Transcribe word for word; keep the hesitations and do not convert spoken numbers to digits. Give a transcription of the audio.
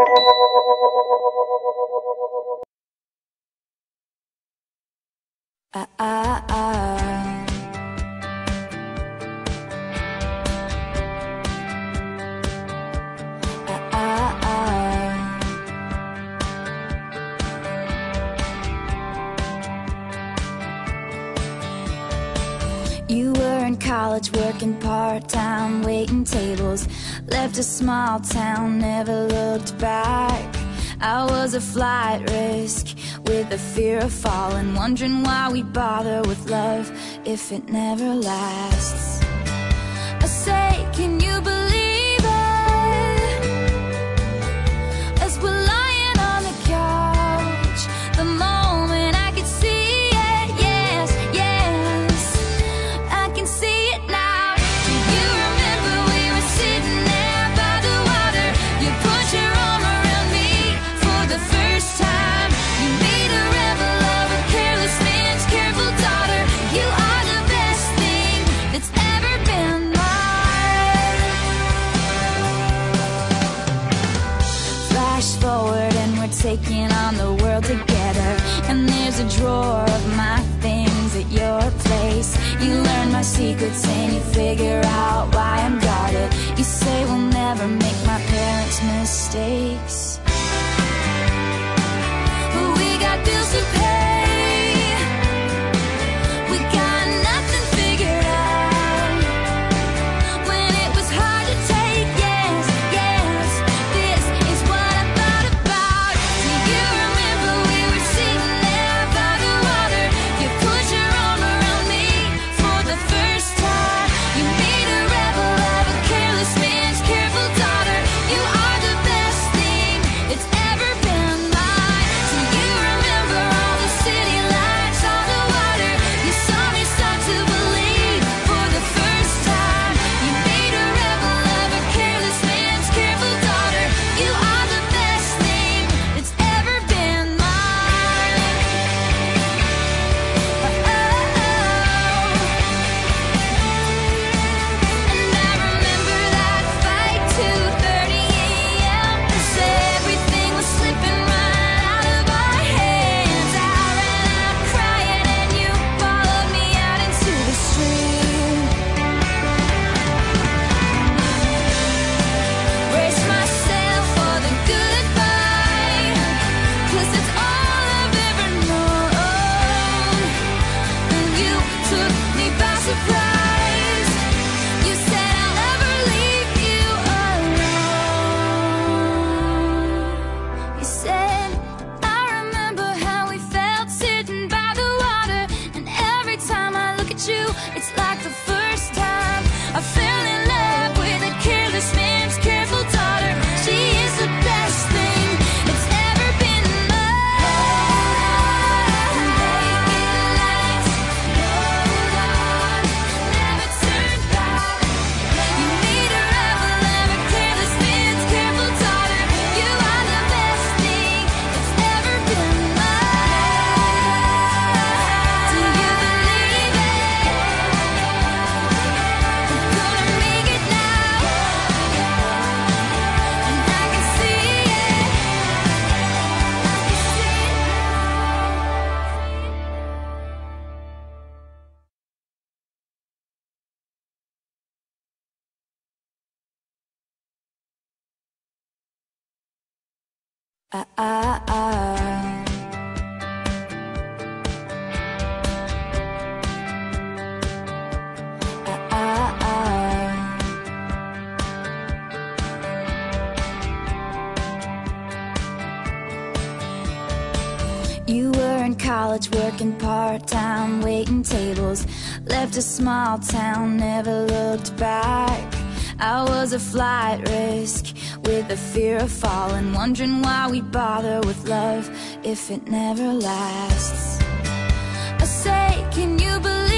Ah, ah, ah. Ah, ah, ah. You were in college working part-time, waiting tables, left a small town, never looked back. I was a flight risk with the fear of falling, wondering why we bother with love if it never lasts. I say, can you believe it? As we're lying on the couch, the moment I could see it, yes, yes, I can see it now. Do you remember we were sitting there by the water? You put your arm around me for the first time. You made a rebel of a careless man's careful daughter. You are the best thing that's ever been mine. Flash forward and we're taking on the world together, and there's a drawer of my things at your place. You learn my secrets and you figure out why I'm guarded. You say we'll never make my parents' mistakes, but we got bills to pay. We got nothing figured out. When it was hard to take, yes, yes, this is what I thought about. Do you remember we were sitting there by the water? You put your arm around me for the first time. You made a rebel of a careless man's careful daughter. You are the best thing that's ever been mine. Do you remember all the city lights on the water? You saw me start to believe for the first time. You made a rebel of a careless man's careful daughter. You are the best thing that's ever been mine. Oh, oh, oh. And I remember that fight, two thirty a m As everything was slipping right out of our hands. I ran out crying and you followed me out into the street. Brace myself for the goodbye, 'cause it's all I've ever known. And you took me by surprise. You said I'll never leave you alone. You said, I remember how we felt sitting by the water, and every time I look at you, it's like the first time I fell in love with a careless man's careful daughter. She is the best thing that's ever been mine. Naked lights, hold on, never turn back. You made a rebel of a careless man's careful daughter. You are the best thing that's ever been mine. Do you believe it? We're gonna make it now, and I can see it. I can see it now. Ah, ah, ah. Ah, ah, ah. You were in college working part-time, waiting tables, left a small town, never looked back. I was a flight risk with the fear of falling, wondering why we bother with love if it never lasts. I say, can you believe